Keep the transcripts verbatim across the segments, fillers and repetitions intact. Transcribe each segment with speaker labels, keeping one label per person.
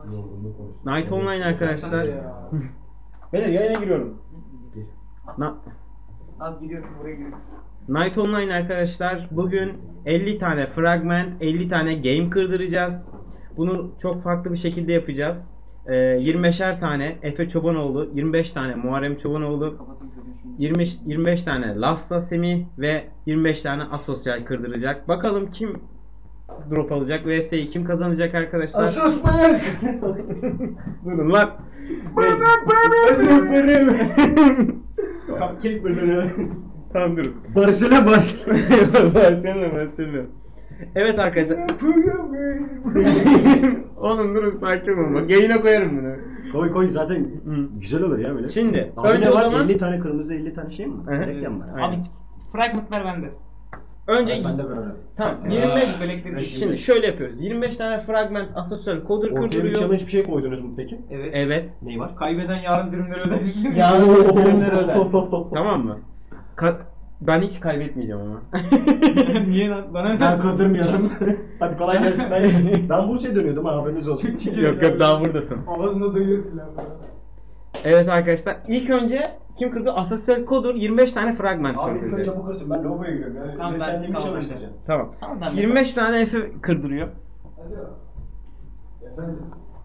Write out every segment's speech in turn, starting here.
Speaker 1: Night Online arkadaşlar.
Speaker 2: Beyler yayına giriyorum.
Speaker 1: Na
Speaker 3: Az giriyorsun buraya giriyorsun.
Speaker 1: Night Online arkadaşlar. Bugün elli tane fragment, elli tane game kırdıracağız. Bunu çok farklı bir şekilde yapacağız. Ee, yirmi beşer tane Efe Çobanoğlu, yirmi beş tane Muharrem Çobanoğlu, yirmi, yirmi beş tane Lassa Semih ve yirmi beş tane Asosyal kırdıracak. Bakalım kim drop alacak, V S'yi kim kazanacak arkadaşlar?
Speaker 2: Asos bayak!
Speaker 1: Durun lan.
Speaker 2: Cupcake bölümü.
Speaker 1: Tamam durun.
Speaker 2: Barış'la baş.
Speaker 1: Barcelona, Barcelona. Evet arkadaşlar. Oğlum durun, sakin olun. Bak yayına koyarım bunu.
Speaker 2: Koy koy zaten
Speaker 1: Hı.
Speaker 2: güzel olur ya böyle.
Speaker 1: Şimdi
Speaker 2: Abi
Speaker 1: önce
Speaker 2: ne
Speaker 1: o
Speaker 2: var?
Speaker 1: zaman
Speaker 2: elli tane kırmızı, elli tane şey mi var?
Speaker 1: Hı hı.
Speaker 2: Reklam var.
Speaker 1: Aynen.
Speaker 3: Abi fragmentlar bende.
Speaker 1: önce
Speaker 2: Ben de böyle.
Speaker 1: tamam
Speaker 2: Aa,
Speaker 1: yirmi beş
Speaker 3: belekleri-
Speaker 1: şimdi şöyle yapıyoruz. yirmi beş tane fragment asosyal coder
Speaker 2: Ortaya bir
Speaker 1: kırdırıyor.
Speaker 2: challenge bir şey koydunuz mu peki?
Speaker 3: Evet.
Speaker 1: Evet.
Speaker 2: Neyi var?
Speaker 3: Kaybeden yarın dürümleri öder.
Speaker 1: Yarın dürümleri öder. Tamam mı? Ka- ben hiç kaybetmeyeceğim ama.
Speaker 3: Niye lan? Bana
Speaker 2: Ben kırdırmıyorum. Hadi kolay gelsin. Ben, ben Bursa'ya dönüyordum ha, haberiniz olsun.
Speaker 1: Yok yok, daha buradasın.
Speaker 3: Ağzında duyuyorsun lan bana.
Speaker 1: Evet arkadaşlar, ilk önce kim kırdı? Asosyal coder yirmi beş tane fragment
Speaker 2: Abi ilk
Speaker 1: kırdıracak.
Speaker 2: önce bu kırsın, ben logoya giriyorum ya.
Speaker 3: Tamam, ben
Speaker 2: kendimi
Speaker 3: sağ ol,
Speaker 2: çalıştıracağım.
Speaker 1: Tamam.
Speaker 3: Tamam, ben de-
Speaker 1: yirmi beş tane Efe kırdırıyor.
Speaker 2: Efendim?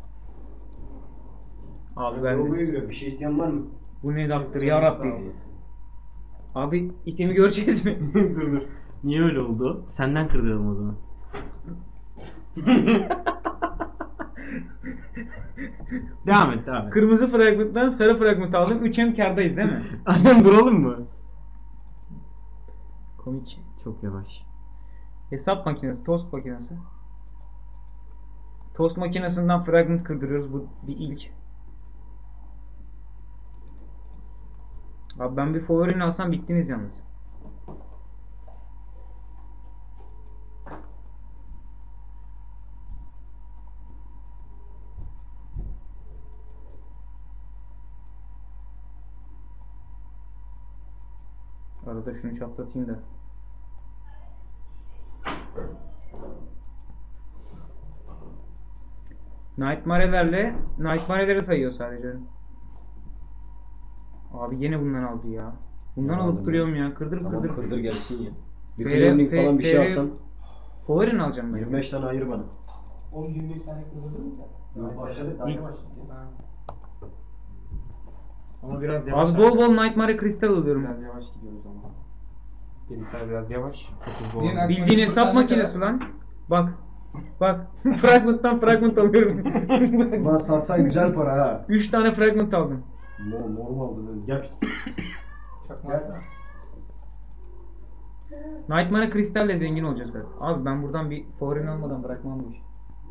Speaker 1: Abi ben
Speaker 2: Logoya
Speaker 1: de.
Speaker 2: giriyorum, bir şey isteyen var mı?
Speaker 1: Bu ne laftır ya Rabbi. Abi itemi göreceğiz mi? dur dur. Niye öyle oldu? Senden kırdıralım o zaman. devam et, devam et.
Speaker 3: Kırmızı fragment'tan sarı fragment aldım. üç hem kârdayız değil mi?
Speaker 1: Aynen, duralım mı? Komik, çok yavaş.
Speaker 3: Hesap makinesi, tost makinesi. Tost makinesinden fragment kırdırıyoruz. Bu bir ilk. Abi ben bir favorini alsam bittiniz yalnız. Arada şunu çatlatayım da. Nightmare'lerle Nightmare'leri sayıyor sadece. Abi yine bundan aldı ya. Bundan
Speaker 2: Ne
Speaker 3: alıp
Speaker 2: aldın
Speaker 3: duruyorum ya. Kırdır
Speaker 2: Tamam,
Speaker 3: kırdır.
Speaker 2: kırdır gelsin ya. Bir
Speaker 3: F R
Speaker 2: flaming falan bir şey
Speaker 3: F R
Speaker 2: alsan.
Speaker 3: Favorini alacağım ben.
Speaker 2: yirmi beş tane ayır bana.
Speaker 4: on yirmi beş tane kırdırdın mı sen?
Speaker 2: Yok, başladık, daha
Speaker 3: İlk-
Speaker 2: yavaş.
Speaker 4: Ama biraz yavaş.
Speaker 3: Abi bol bol Nightmare kristal alıyorum.
Speaker 4: Biraz yavaş gidiyoruz ama. Bilgisayar biraz yavaş. Çok hızlı
Speaker 3: Bildiğin,
Speaker 4: oldu.
Speaker 3: bildiğin hesap makinesi lan. Bak. Bak. Fragment'tan fragment alıyorum.
Speaker 2: Ulan satsan güzel para ha.
Speaker 3: üç tane fragment aldım.
Speaker 2: No, normal dedim. Gel.
Speaker 4: Çakmazsa.
Speaker 3: Nightmare kristalle zengin olacağız galiba. Abi ben buradan bir favorini almadan bırakmam bu işi.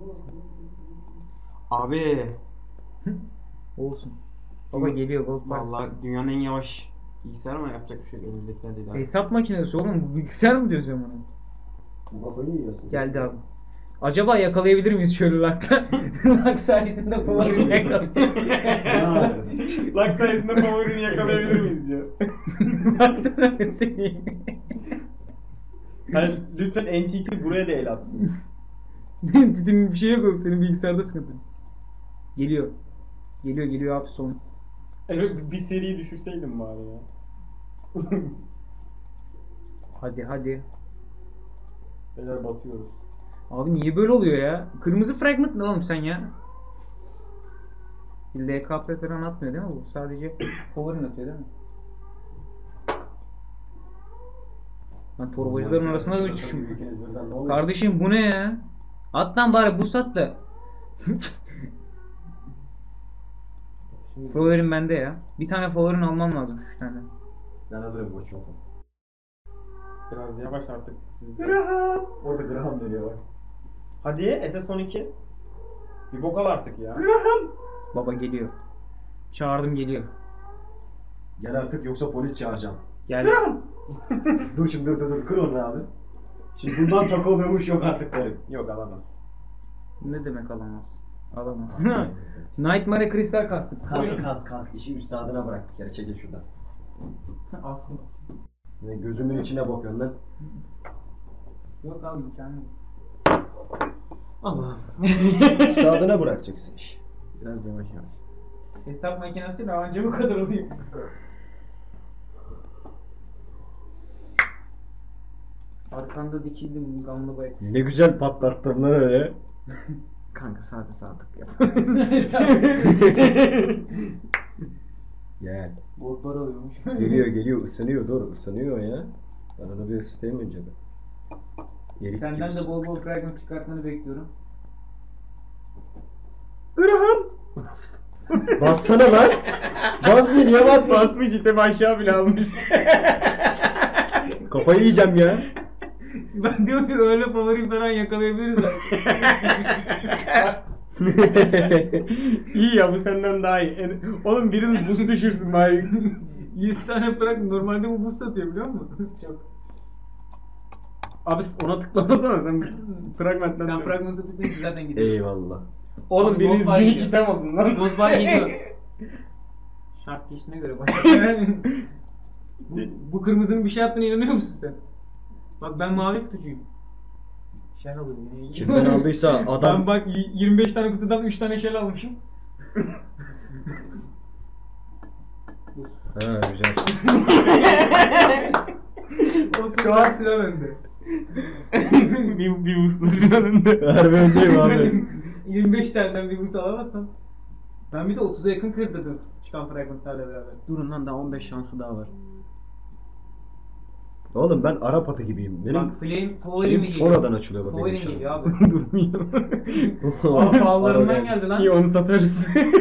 Speaker 1: Abi,
Speaker 3: Olsun. Baba geliyor gold bar.
Speaker 1: vallahi dünyanın en yavaş bilgisayar ama yapacak bir şey yok, elimizdekiler değil abi.
Speaker 3: Hesap makinesi oğlum. Bu bilgisayar mı diyorsun sen bana?
Speaker 2: Bu kafayı yiyorsun.
Speaker 3: Geldi abi. Acaba yakalayabilir miyiz şöyle lakta? Lak sayesinde favorini yakalayabilir.
Speaker 1: Lak sayesinde favorini yakalayabilir miyiz diyor.
Speaker 3: Baksana seni.
Speaker 1: Yani lütfen N T T buraya da el atsın.
Speaker 3: Dedim bir şey yok oğlum, senin bilgisayarda sıkıntı. Geliyor. Geliyor geliyor abi son.
Speaker 1: Evet, bir seriyi düşürseydim bari ya.
Speaker 3: Hadi hadi.
Speaker 1: Beyler batıyoruz.
Speaker 3: Abi niye böyle oluyor ya? Kırmızı fragment ne oğlum sen ya? L K P falan atmıyor değil mi bu? Sadece favorin atıyor değil mi? Ben torbacıların arasında da uçuşum.
Speaker 2: İkiniz birden ne oluyor?
Speaker 3: Kardeşim bu ne ya? At lan bari bu sat da. Favorim bende ya. Bir tane favorin almam lazım, üç tane.
Speaker 2: Ben alırım bu çoktan.
Speaker 1: Biraz yavaş artık sizde.
Speaker 2: Graham. Orada Graham dönüyor bak.
Speaker 1: Hadi Efe son iki. Bir bok al artık ya.
Speaker 2: Graham.
Speaker 3: Baba geliyor. Çağırdım geliyor.
Speaker 2: Gel artık yoksa polis çağıracağım.
Speaker 3: Gel.
Speaker 2: Graham. dur şimdi dur dur dur kır onu abi. Şimdi bundan takı oluyormuş yok artık derim.
Speaker 1: Yok, alamaz.
Speaker 3: Ne demek alamaz? Alamaz. Nightmare kristal kastık.
Speaker 2: Kalk kalk kalk işi üstadına bırak bir kere çekil şuradan.
Speaker 3: Aslında.
Speaker 2: Ne gözümün içine bakıyorsun lan.
Speaker 3: Yok abi imkanı yok.
Speaker 1: Allah.
Speaker 2: Üstadına bırakacaksın işi.
Speaker 1: Biraz yavaş yavaş.
Speaker 3: Hesap makinesiyle anca bu kadar oluyor. Arkanda dikildim gamlı bayat.
Speaker 2: Ne güzel patlattın lan öyle.
Speaker 1: Kanka sade sadık yap.
Speaker 2: Gel.
Speaker 3: Botlar alıyormuş.
Speaker 2: Geliyor geliyor ısınıyor dur ısınıyor ya. Ben onu bir ısıtayım önce bir. Erik
Speaker 3: Senden
Speaker 2: gibi
Speaker 3: de bol bol fragment çıkartmanı bekliyorum.
Speaker 2: Irham! Bassana lan! Basmıyor niye basmıyor?
Speaker 1: Basmış işte aşağı bile almış.
Speaker 2: Kafayı yiyeceğim ya.
Speaker 3: Ben diyorum ki öyle favori falan yakalayabiliriz belki.
Speaker 1: İyi ya bu senden daha iyi. En- Oğlum biriniz buzu düşürsün bari.
Speaker 3: yüz tane bırak normalde bu boost atıyor biliyor musun? Çok.
Speaker 1: Abi ona tıklamasana sen fragmentten.
Speaker 3: Sen
Speaker 1: dön.
Speaker 3: fragmentı tıklayınca zaten gidiyor.
Speaker 2: Eyvallah.
Speaker 1: Oğlum
Speaker 3: Abi
Speaker 1: biriniz
Speaker 3: not var
Speaker 1: bin
Speaker 3: geliyor.
Speaker 1: iki tamadın lan.
Speaker 3: Not var geliyor. Şart geçtiğine göre başka. bu, bu kırmızının bir şey yaptığına inanıyor musun sen? Bak ben mavi kutucuyum. Şel alıyorum yine.
Speaker 2: Kimden aldıysa adam-
Speaker 3: Ben bak y- yirmi beş tane kutudan üç tane şel almışım.
Speaker 2: Ha güzel.
Speaker 3: O kadar silah bende.
Speaker 1: bir bir uslu önünde.
Speaker 2: Harbi öndeyim abi.
Speaker 3: yirmi beş taneden bir boost alamazsam. Ben bir de otuza yakın kırdırdım çıkan fragmentlarla beraber.
Speaker 1: Durun lan daha on beş şansı daha var.
Speaker 2: Oğlum ben Arap atı gibiyim. Benim
Speaker 3: Bak flame favorim
Speaker 2: şeyim
Speaker 3: geliyor.
Speaker 2: sonradan açılıyor bu benim
Speaker 3: Favorim geliyor
Speaker 2: şansım.
Speaker 3: abi.
Speaker 1: Durmuyor.
Speaker 3: Aa, pahalılarından
Speaker 2: Arrogance.
Speaker 3: geldi lan.
Speaker 1: İyi onu satarız.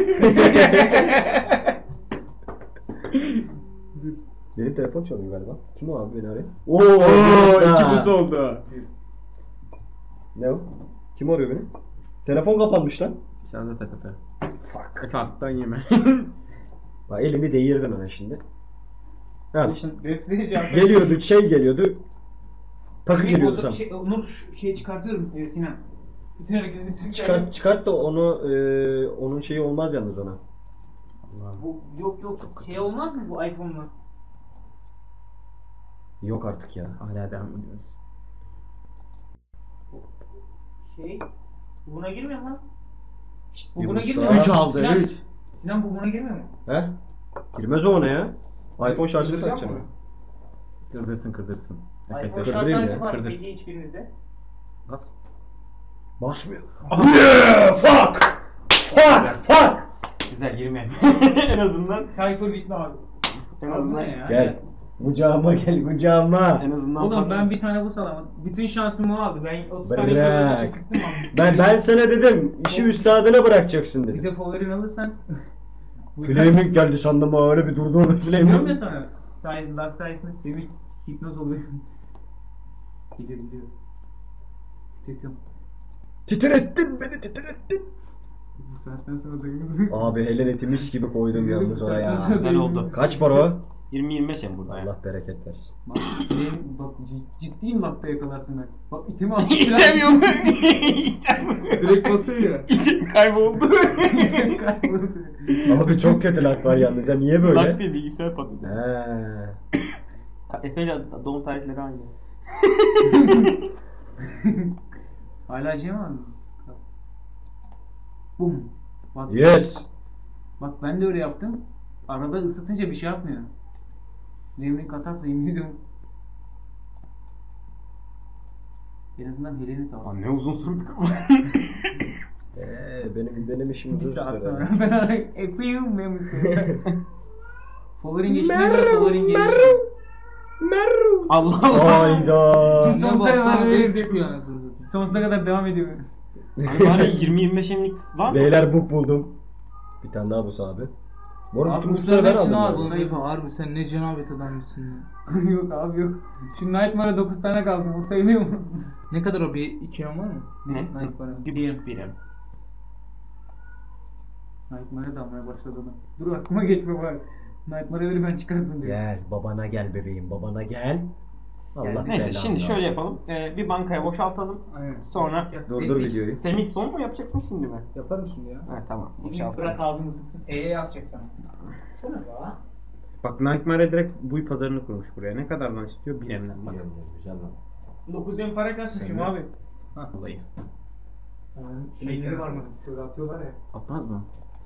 Speaker 2: Benim telefon çalıyor galiba. Kim o abi beni arıyor? Oo,
Speaker 1: Oo
Speaker 2: ha.
Speaker 1: iki buz oldu.
Speaker 2: Ne o? Kim arıyor beni? Telefon kapanmış lan.
Speaker 1: Şarja tak Efe. Fuck. Efe alttan yeme.
Speaker 2: Bak elimi değirdin ona şimdi. Al işte.
Speaker 3: Web sitesi
Speaker 2: Geliyordu şey geliyordu. Takı geliyordu tam.
Speaker 3: Şey, Onur şu şeyi çıkartıyorum e, Sinan. Bütün herkesin ismini
Speaker 2: Çıkart çıkart da onu e, onun şeyi olmaz yalnız ona.
Speaker 3: Bu yok yok şey olmaz mı bu iPhone'la?
Speaker 2: Yok artık ya.
Speaker 1: Hala devam ediyoruz.
Speaker 3: Şey bu buna girmiyor mu lan? Şşt, bu
Speaker 2: Bir
Speaker 3: buna
Speaker 2: boost
Speaker 3: girmiyor
Speaker 2: daha.
Speaker 3: mu?
Speaker 1: Üç aldı,
Speaker 3: Sinan,
Speaker 1: üç.
Speaker 3: Sinan bu buna girmiyor mu?
Speaker 2: He? Girmez o ona ya. iPhone şarjını
Speaker 3: Kırdıracak
Speaker 2: takacağım.
Speaker 3: mı?
Speaker 1: Kırdırsın kırdırsın.
Speaker 3: iPhone
Speaker 1: Efekte
Speaker 2: kırdırayım
Speaker 3: şarj
Speaker 2: ya,
Speaker 3: aleti var
Speaker 1: kırdır.
Speaker 3: peki hiçbirinizde?
Speaker 1: Bas.
Speaker 2: Basmıyor. Yeah, fuck! Fuck! Fuck!
Speaker 1: Güzel yirmi. En azından.
Speaker 3: Cypher bitme abi.
Speaker 1: En
Speaker 3: Abi bu
Speaker 1: azından.
Speaker 3: ne ya?
Speaker 2: Gel. Kucağıma gel kucağıma.
Speaker 1: En azından.
Speaker 3: Oğlum
Speaker 1: farklı.
Speaker 3: ben bir tane bus alamadım. Bütün şansım o aldı. Ben otuz tane
Speaker 2: Bırak.
Speaker 3: böyle sıktım abi.
Speaker 2: Ben ben sana dedim işi üstadına bırakacaksın
Speaker 3: Bir
Speaker 2: dedim.
Speaker 3: de favorin alırsan
Speaker 2: Flaming geldi sandım ha öyle bir durdu orada
Speaker 3: Diyorum ya
Speaker 2: Flaming.
Speaker 3: sana. Size, Last sayesinde sevinç hipnoz oluyor. Geliyor geliyor. Titriyorum.
Speaker 2: Titrettin beni titrettin.
Speaker 3: Bu saatten sonra dayımız
Speaker 2: Abi helen eti mis gibi koydum yalnız oraya.
Speaker 1: Güzel oldu.
Speaker 2: Kaç para o?
Speaker 1: yirmi yirmi beş hem burada ya.
Speaker 2: Allah bereket versin.
Speaker 3: Bak, benim, bak cid- ciddiyim bak da yakalarsın ben. Bak itemi aldım.
Speaker 1: İstemiyorum. İstemiyorum.
Speaker 3: Direkt basıyor ya.
Speaker 1: İçim kayboldu.
Speaker 3: İtemi kayboldu.
Speaker 2: Abi çok kötü lag var yalnız ya niye böyle?
Speaker 1: Bak değil bilgisayar patladı.
Speaker 2: He.
Speaker 1: Efe ile doğum tarihleri aynı.
Speaker 3: Hala şey mi aldın? Bum. Bak,
Speaker 2: Yes.
Speaker 3: bak ben de öyle yaptım. Arada ısıtınca bir şey yapmıyor. Nevrin katarsa yemin ediyorum. En azından Helen'i tamam.
Speaker 1: Lan ne uzun sürdü.
Speaker 2: Ee, benim benim işim
Speaker 3: Bir
Speaker 2: uzun
Speaker 3: saat
Speaker 2: sürer.
Speaker 3: sonra ben ara yapayım ben istedim. Favorin geçtiğine göre favorin gelişi.
Speaker 1: Allah Allah.
Speaker 2: Hayda.
Speaker 3: Sonsuza kadar öyle
Speaker 5: çıkıyor
Speaker 3: çıkıyor.
Speaker 5: anasını satayım.
Speaker 3: Sonsuza kadar devam ediyor.
Speaker 1: Hani bari yirmi yirmi beş emlik var mı?
Speaker 2: Beyler book buldum. Bir tane daha bus abi. Bu arada
Speaker 3: Abi
Speaker 2: bütün
Speaker 3: bu
Speaker 2: busları ben
Speaker 3: hepsini
Speaker 2: aldım.
Speaker 3: al,
Speaker 2: ya.
Speaker 3: bunu-
Speaker 5: Sayfa harbi sen ne cenabet adammışsın ya.
Speaker 3: Yok abi yok. Şu Nightmare'a dokuz tane kaldı. O sayılıyor mu?
Speaker 5: Ne kadar o bir iki yan var mı?
Speaker 1: Ne?
Speaker 5: Nightmare'a.
Speaker 1: Bir buçuk bir em.
Speaker 3: Nightmare'a dalmaya başladı adam. Dur aklıma geçme bari. Nightmare'ları ben çıkardım diyor.
Speaker 2: Gel babana gel bebeğim babana gel. Allah
Speaker 1: Neyse
Speaker 2: belanı
Speaker 1: şimdi
Speaker 2: versin.
Speaker 1: şöyle yapalım. Ee, bir bankaya boşaltalım.
Speaker 3: Aynen.
Speaker 1: Sonra
Speaker 2: Durdur
Speaker 3: Ezik.
Speaker 2: videoyu.
Speaker 1: Semih son mu yapacaksın şimdi mi?
Speaker 5: Yaparım şimdi ya.
Speaker 1: Evet tamam.
Speaker 3: Senin
Speaker 1: Boşaltalım.
Speaker 3: bırak abim ısıtsın. E'ye yapacak sana. Bu ne be?
Speaker 1: Bak Nightmare direkt buy pazarını kurmuş buraya. Ne kadardan istiyor? Bir emden bak.
Speaker 2: Güzel lan.
Speaker 3: dokuz en para kasmışım
Speaker 2: Sen
Speaker 3: abi.
Speaker 1: Vallahi.
Speaker 3: Şeyleri var mı? Şöyle atıyorlar ya.
Speaker 1: Atmaz mı?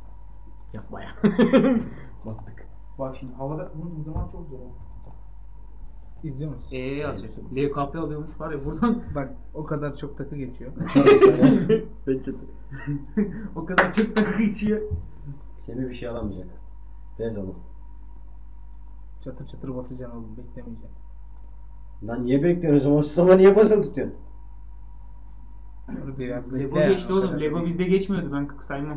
Speaker 1: Yapma ya. Battık.
Speaker 3: Bak şimdi havada bunu uydurmak çok zor.
Speaker 5: İzliyor musun?
Speaker 3: Eee atacak. L K P alıyormuş var ya buradan.
Speaker 5: Bak o kadar çok takı geçiyor.
Speaker 1: Peki.
Speaker 3: O kadar çok takı geçiyor.
Speaker 2: Semih bir şey alamayacak. Rez alın.
Speaker 5: Çatır çatır basacaksın oğlum, beklemeyeceksin.
Speaker 2: Lan niye bekliyorsun o zaman? Mustafa niye basın tutuyorsun?
Speaker 5: Onu biraz bekle.
Speaker 3: Lego
Speaker 5: yani,
Speaker 3: geçti
Speaker 5: o
Speaker 3: oğlum.
Speaker 5: kadar
Speaker 3: Lego
Speaker 5: değil.
Speaker 3: bizde geçmiyordu, ben saymam.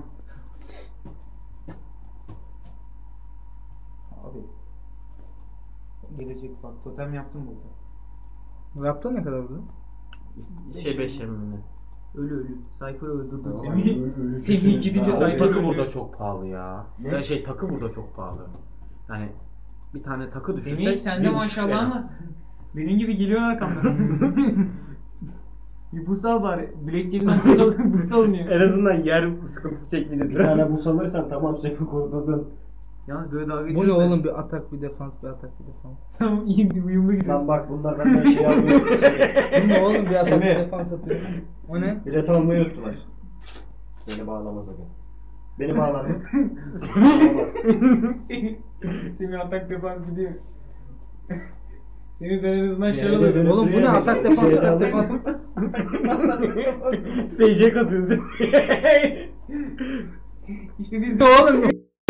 Speaker 3: Abi. Gelecek bak, totem yaptım burada.
Speaker 5: Raptor ne kadar burada?
Speaker 1: Şey beş emmi.
Speaker 3: Ölü ölü. Cypher'ı öldürdüm
Speaker 2: Tamam,
Speaker 3: Semih.
Speaker 2: ölü- ölü
Speaker 3: Semih
Speaker 2: kesin.
Speaker 3: gidince
Speaker 2: Abi,
Speaker 3: Cypher
Speaker 1: Takı
Speaker 3: ölüyor.
Speaker 1: burada çok pahalı ya.
Speaker 2: Ne?
Speaker 1: Ya şey takı burada çok pahalı. Yani bir tane takı düşünsek.
Speaker 3: Semih sen de
Speaker 1: bir
Speaker 3: maşallah
Speaker 1: buçuk en az.
Speaker 3: ama benim gibi geliyorsun arkamdan. Bir buz al bari. Bilek yerinden buz, al, buz alınıyor.
Speaker 1: En azından yer sıkıntısı çekmeyeceğiz
Speaker 2: Bir
Speaker 1: biraz.
Speaker 2: tane bus alırsan tamam Semih kurtuldun.
Speaker 3: Yalnız böyle dalga
Speaker 5: Bu ne
Speaker 3: geçiyoruz. da-
Speaker 5: oğlum, bir atak bir defans, bir atak bir defans.
Speaker 3: Tamam iyi bir uyumlu
Speaker 2: Lan
Speaker 3: gidiyorsun.
Speaker 2: bak bunlar benden şey almıyor.
Speaker 5: Bu ne oğlum, bir atak bir
Speaker 2: Semih.
Speaker 5: defans atıyor. O ne?
Speaker 2: Bilet almayı unuttular. Beni bağlamaz aga. Beni bağlar mı? Bağlamaz.
Speaker 3: Semih, Semih atak defans gidiyor. Semih ben en azından şey
Speaker 2: C'de
Speaker 3: alırım.
Speaker 2: dönüp
Speaker 5: Oğlum bu ne,
Speaker 2: duruyor ya.
Speaker 5: atak defans,
Speaker 2: C'de
Speaker 5: atak
Speaker 2: alırsın.
Speaker 5: defans.
Speaker 1: S C kasıyorsun.
Speaker 3: İşte biz
Speaker 5: Ne oğlum?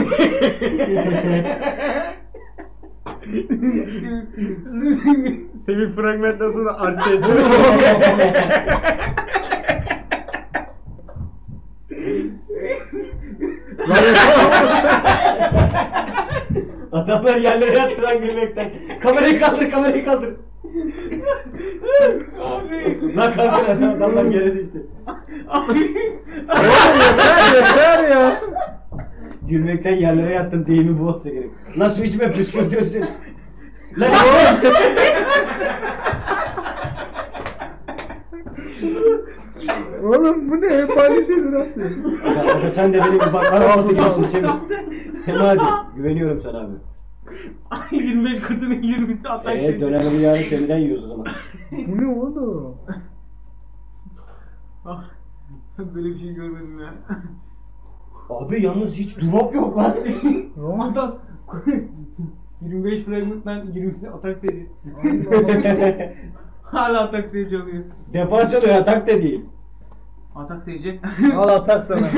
Speaker 1: Semih fragmentten sonra arça ediyor.
Speaker 2: Adamlar yerlere yattı lan gülmekten. Kamerayı kaldır, kamerayı kaldır.
Speaker 3: Abi.
Speaker 2: Lan kaldır, adamlar yere düştü.
Speaker 3: Abi.
Speaker 5: Yeter yeter ya.
Speaker 2: Gülmekten yerlere yattım deyimi bu olsa gerek. Lan su içme püskürtüyorsun. Lan
Speaker 5: Oğlum bu ne? Hep aynı şeyleri atıyor.
Speaker 2: Ya aga sen de benim bak araba gibisin Semih. Semih hadi güveniyorum sana abi.
Speaker 3: Ay yirmi beş kutunun yirmisi atak
Speaker 2: Eee
Speaker 3: geçiyor.
Speaker 2: dönerimi yarın Semih'den yiyoruz o zaman.
Speaker 5: Bu ne oğlum?
Speaker 3: Ah, böyle bir şey görmedim ya.
Speaker 2: Abi yalnız hiç drop yok lan.
Speaker 3: Adam yirmi beş fragment'tan yirmisi atak seyirci. Hala atak seyirci oluyor.
Speaker 2: Defans oluyor atak da değil.
Speaker 3: Atak seyirci.
Speaker 5: Al atak sana.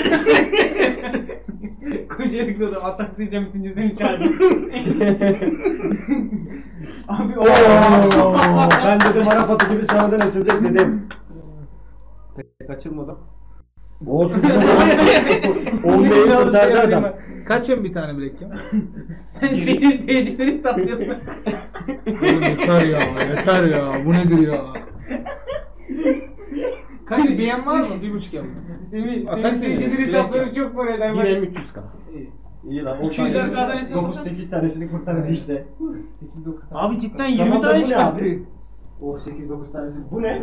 Speaker 3: Kocalikle de atak seyirci bitince seni çağırdım. Abi o.
Speaker 2: Oo, ben dedim Arap atı gibi sonradan açılacak dedim.
Speaker 1: Kaçırmadım.
Speaker 2: Olsun. on beyi kurtardı adam.
Speaker 5: Kaçın bir tane bilek ya.
Speaker 3: Sen seyirci seyircileri saklıyorsun.
Speaker 5: Oğlum yeter ya, yeter ya. Bu nedir ya? Kaç bir yem var mı? Bir buçuk yem.
Speaker 3: Semih,
Speaker 5: Atak
Speaker 3: senin
Speaker 5: seyirci.
Speaker 3: seyircileri hesapları çok para eder.
Speaker 1: Bir M üç yüz K.
Speaker 5: İyi.
Speaker 2: İyi lan.
Speaker 3: iki yüz kadar hesap
Speaker 2: dokuz sekiz tanesini kurtardı işte.
Speaker 5: sekiz dokuz tane.
Speaker 3: Abi cidden yirmi
Speaker 2: Tamam da
Speaker 3: tane
Speaker 2: bu ne
Speaker 3: çıkarttı.
Speaker 2: abi? Oh sekiz dokuz tanesi. Bu ne?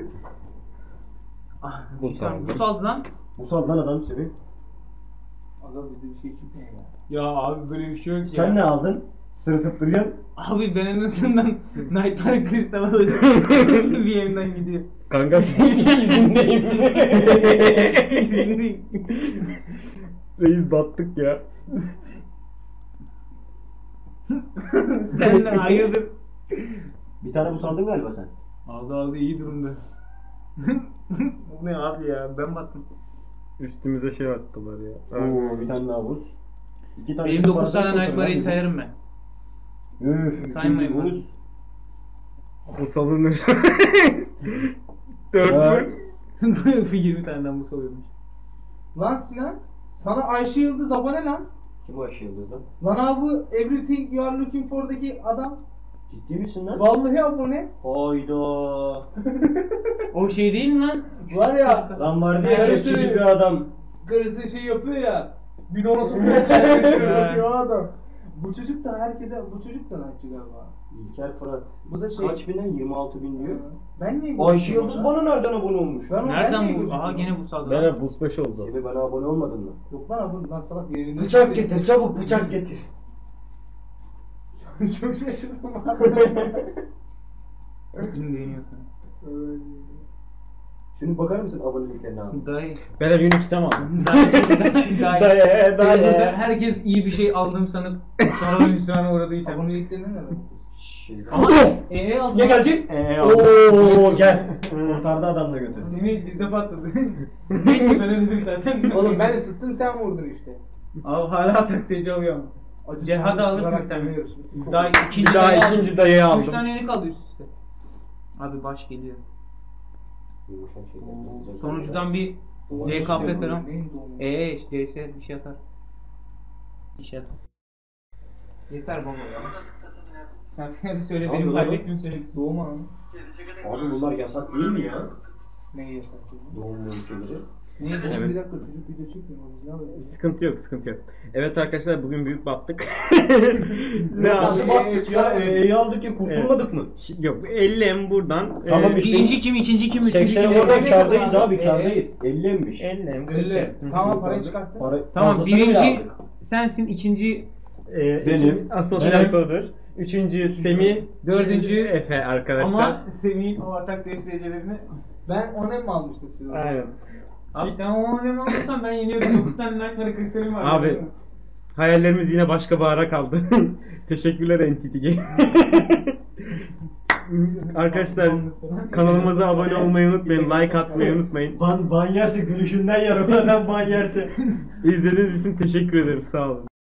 Speaker 3: Ah,
Speaker 1: Bu
Speaker 3: bir tane
Speaker 1: saldı.
Speaker 3: bu saldı lan.
Speaker 2: Bu saldı lan adam Semih.
Speaker 5: Adam bizde bir şey çıkmıyor ya.
Speaker 3: Ya abi böyle bir şey yok ya.
Speaker 2: Sen ne aldın? Sırıtıp duruyorsun.
Speaker 3: Abi ben en azından Nightmare Crystal alacağım. Bir yerimden gidiyor.
Speaker 1: Kanka izindeyim.
Speaker 3: İzindeyim.
Speaker 1: Reis battık ya.
Speaker 3: Sen de hayırdır?
Speaker 2: Bir tane bu saldın galiba sen.
Speaker 3: Aldı aldı iyi durumda. Bu ne abi ya, ben battım.
Speaker 1: Üstümüze şey attılar ya.
Speaker 2: Oo bir tane daha buz. İki tane
Speaker 3: Benim
Speaker 2: şimdi
Speaker 3: dokuz
Speaker 2: bazen
Speaker 3: tane
Speaker 2: kurtarır
Speaker 3: Nightmare'yi
Speaker 2: lan
Speaker 3: sayarım ben.
Speaker 2: Üf, üçüncü
Speaker 3: Saymayın lan.
Speaker 2: buz.
Speaker 1: Bu salınır. Dört
Speaker 2: Dört.
Speaker 1: mü?
Speaker 3: yirmi taneden bu salıyormuş.
Speaker 5: Lan Sinan, sana Ayşe Yıldız abone lan.
Speaker 2: Kim o Ayşe Yıldız lan?
Speaker 5: Lan abi bu Everything You Are Looking For'daki adam.
Speaker 2: Ciddi misin lan?
Speaker 5: Vallahi abone.
Speaker 2: Hayda.
Speaker 3: O şey değil mi lan?
Speaker 5: Var ya.
Speaker 2: Lan vardı ya
Speaker 5: Neresi?
Speaker 2: kesici bir adam.
Speaker 5: Karısı şey yapıyor ya. Bidona sokuyor. sokuyor o adam. Bu çocuk da herkese, bu çocuk da nakçı galiba.
Speaker 2: İlker Fırat.
Speaker 5: Bu da şey.
Speaker 2: Kaç binden? yirmi altı bin diyor.
Speaker 5: Ben niye
Speaker 2: Ayşe
Speaker 5: gözükmüyorum
Speaker 2: Yıldız
Speaker 5: lan?
Speaker 2: bana nereden abone olmuş?
Speaker 5: Ben- ben niye
Speaker 3: Nereden bu?
Speaker 5: gözükmüyorum?
Speaker 3: Aha gene bu saldı.
Speaker 1: Ben
Speaker 3: lan.
Speaker 1: hep buz beş oldu.
Speaker 2: Semih bana abone olmadın mı?
Speaker 5: Yok lan abone, lan salak yerinde.
Speaker 2: Bıçak getir çabuk bıçak getir.
Speaker 5: Çok şaşırdım abi.
Speaker 3: Kim beğeniyor sana?
Speaker 2: Şunu bakar mısın aboneliklerine abi?
Speaker 3: Dayı.
Speaker 1: Beyler Unity'den mi aldın?
Speaker 3: Dayı. Dayı.
Speaker 1: Dayı,
Speaker 3: Senin
Speaker 1: dayı.
Speaker 3: burada herkes iyi bir şey aldım sanıp sonradan hüsrana uğradığı item.
Speaker 5: Aboneliklerine ne var?
Speaker 2: Şey.
Speaker 3: Ama E E aldım.
Speaker 2: Ne geldi?
Speaker 1: Ee,
Speaker 2: Oo gel. Kurtardı adamla götür.
Speaker 3: Semih bizde patladı. Neyse ben öldüm zaten.
Speaker 5: Oğlum ben ısıttım sen vurdun işte.
Speaker 3: Abi hala taksici alıyor ama.
Speaker 5: Acı
Speaker 3: Cihada
Speaker 5: sonrası
Speaker 3: alırsın
Speaker 5: olarak
Speaker 3: bir tane.
Speaker 5: dönüyoruz. Çok
Speaker 3: Daha
Speaker 5: iyi.
Speaker 3: ikinci
Speaker 1: Bir daha
Speaker 3: dayı
Speaker 1: ikinci
Speaker 3: aldım.
Speaker 1: dayıyı
Speaker 3: Üç
Speaker 1: aldım.
Speaker 3: tane yeni kaldı üst üste. Abi baş geliyor.
Speaker 2: Yumuşak şeyler, sıcak
Speaker 3: Sonuncudan bir
Speaker 5: Doğum
Speaker 3: D K P
Speaker 5: istiyor,
Speaker 3: falan.
Speaker 5: neyin doğumu?
Speaker 3: Eee işte D S bir şey atar. Bir şey atar. Yeter baba ya. Sen finali söyle
Speaker 2: Ne
Speaker 3: benim
Speaker 2: yapıyor lan
Speaker 3: kaybettiğimi söyle.
Speaker 5: Doğum anı.
Speaker 2: Abi bunlar yasak değil mi ya?
Speaker 5: Neyi yasak değil?
Speaker 2: Doğum şeyleri.
Speaker 5: Neyi doğum?
Speaker 1: Evet.
Speaker 5: Bir dakika çocuk video çekmiyor mu? Biz ne yapıyoruz?
Speaker 1: Sıkıntı yok, sıkıntı yok. Evet arkadaşlar bugün büyük battık. ne
Speaker 2: Nasıl
Speaker 1: aldık?
Speaker 2: baktık ya? E'yi aldık ya kurtulmadık mı?
Speaker 1: Ş- Yok, elli em buradan.
Speaker 2: Tamam,
Speaker 1: e,
Speaker 2: işte-
Speaker 3: Birinci kim, ikinci kim, üçüncü
Speaker 2: seksen
Speaker 3: kim?
Speaker 2: oradan
Speaker 5: elli
Speaker 2: kârdayız
Speaker 5: abi.
Speaker 2: abi kârdayız. elli emmiş.
Speaker 1: elli em.
Speaker 5: Öyle. Tamam parayı çıkarttın.
Speaker 2: Para,
Speaker 3: Tamam
Speaker 2: fazlasını bile
Speaker 3: birinci
Speaker 2: aldık.
Speaker 3: sensin, ikinci
Speaker 1: E,
Speaker 2: Benim.
Speaker 1: Asosyal
Speaker 2: Benim.
Speaker 1: kodur. Üçüncü Semih.
Speaker 3: Dördüncü
Speaker 1: Efe arkadaşlar.
Speaker 3: ama Semih'in o atak temsilcilerini.
Speaker 5: Ben ona mı almıştım siz? onu?
Speaker 1: Aynen.
Speaker 3: Abi sen o önem alırsan ben yeniyordum. dokuz tane Nightmare kristalim var.
Speaker 1: Abi hayallerimiz yine başka bahara kaldı. Teşekkürler Entity Game. Arkadaşlar kanalımıza abone olmayı unutmayın, like atmayı unutmayın.
Speaker 2: Ban, ban yerse gülüşünden yer o adam ban yerse.
Speaker 1: İzlediğiniz için teşekkür ederim. Sağ olun.